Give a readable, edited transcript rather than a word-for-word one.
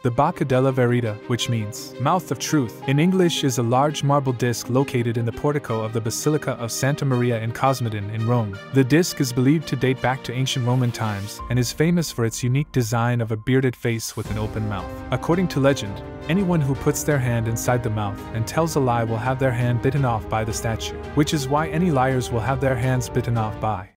The Bocca Della Verità, which means mouth of truth in English, is a large marble disc located in the portico of the Basilica of Santa Maria in Cosmedin in Rome. The disc is believed to date back to ancient Roman times and is famous for its unique design of a bearded face with an open mouth. According to legend, anyone who puts their hand inside the mouth and tells a lie will have their hand bitten off by the statue, which is why any liars will have their hands bitten off by